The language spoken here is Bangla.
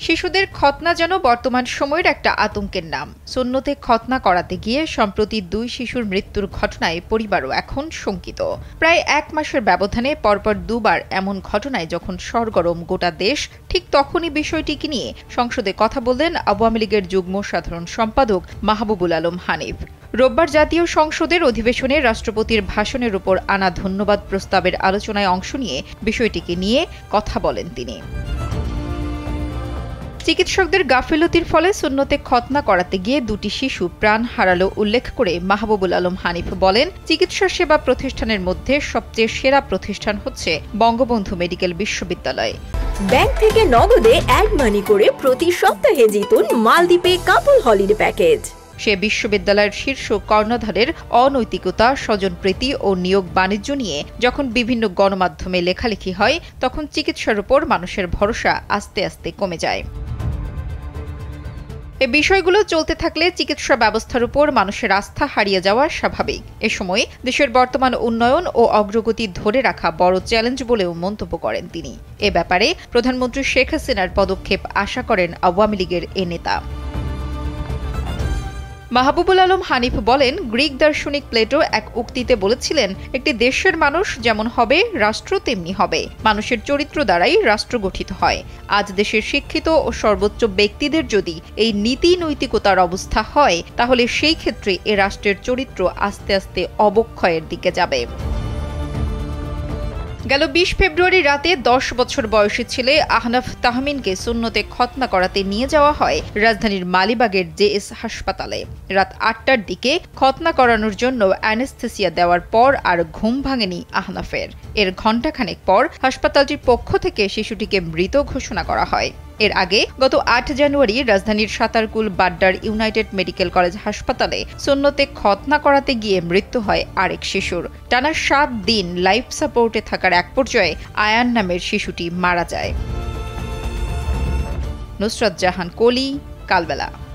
শিশুদের খতনা যেন বর্তমান সময়ের একটা আতঙ্কের নাম। সুন্নতে খতনা করাতে গিয়ে সম্প্রতি 2 শিশুর মৃত্যুর ঘটনায় পরিবারও এখন শঙ্কিত। প্রায় 1 মাসের ব্যবধানে পরপর 2 বার এমন ঘটনায় যখন সরগরম গোটা দেশ, ঠিক তখনই বিষয়টিকে নিয়ে সংসদে কথা বললেন আওয়ামী লীগের যুগ্ম সাধারণ সম্পাদক মাহবুবুল আলম হানিফ। রোববার জাতীয় সংসদের অধিবেশনে রাষ্ট্রপতির ভাষণের উপর আনা ধন্যবাদ প্রস্তাবের আলোচনায় অংশ নিয়ে বিষয়টিকে নিয়ে কথা বলেন তিনি। চিকিৎসকদের গাফিলতির ফলে সুন্নতে খতনা করাতে গিয়ে 2টি শিশু প্রাণ হারালো উল্লেখ করে মাহবুবুল আলম হানিফ বলেন, চিকিৎসা সেবা প্রতিষ্ঠানের মধ্যে সবচেয়ে সেরা প্রতিষ্ঠান হচ্ছে বঙ্গবন্ধু মেডিকেল বিশ্ববিদ্যালয়। ব্যাংক থেকে নগদে অ্যাড মানি করে প্রতি সপ্তাহে জিতুন মালদ্বীপে কাপল হলিডে প্যাকেজ। সে বিশ্ববিদ্যালয়ের শীর্ষ কর্ণধারের অনৈতিকতা, স্বজনপ্রীতি ও নিয়োগ বাণিজ্য নিয়ে যখন বিভিন্ন গণমাধ্যমে লেখালেখি হয়, তখন চিকিৎসার উপর মানুষের ভরসা আস্তে আস্তে কমে যায়। এ বিষয়গুলো চলতে থাকলে চিকিৎসা ব্যবস্থার উপর মানুষের আস্থা হারিয়ে যাওয়া স্বাভাবিক। এ সময় দেশের বর্তমান উন্নয়ন ও অগ্রগতি ধরে রাখা বড় চ্যালেঞ্জ বলেও মন্তব্য করেন তিনি। এ ব্যাপারে প্রধানমন্ত্রী শেখ হাসিনার পদক্ষেপ আশা করেন আওয়ামী লীগের এ নেতা। মাহবুবুল আলম হানিফ বলেন, গ্রিক দার্শনিক প্লেটো এক উক্তিতে বলেছিলেন, একটি দেশের মানুষ যেমন হবে রাষ্ট্র তেমনি হবে। মানুষের চরিত্র দ্বারাই রাষ্ট্র গঠিত হয়। আজ দেশের শিক্ষিত ও সর্বোচ্চ ব্যক্তিদের যদি এই নীতি নৈতিকতার অবস্থা হয়, তাহলে সেই ক্ষেত্রে এ রাষ্ট্রের চরিত্র আস্তে আস্তে অবক্ষয়ের দিকে যাবে। গেল 20 ফেব্রুয়ারি রাতে 10 বছর বয়সী ছেলে আহনাফ তাহমিনকে সুন্নতে খতনা করাতে নিয়ে যাওয়া হয় রাজধানীর মালিবাগের জেএস হাসপাতালে। রাত 8টার দিকে খতনা করানোর জন্য অ্যানেস্থেসিয়া দেওয়ার পর আর ঘুম ভাঙেনি আহনাফের। এর ঘণ্টাখানেক পর হাসপাতালটির পক্ষ থেকে শিশুটিকে মৃত ঘোষণা করা হয়। এর আগে গত 8 জানুয়ারি রাজধানীর সাতারকুল বাড্ডার ইউনাইটেড মেডিকেল কলেজ হাসপাতালে সুন্নতে খতনা করাতে গিয়ে মৃত্যু হয় আরেক শিশুর। টানা 7 দিন লাইফ সাপোর্টে থাকার এক পর্যায়ে আয়ান নামের শিশুটি মারা যায়। নুসরাত জাহান কলি, কালবেলা।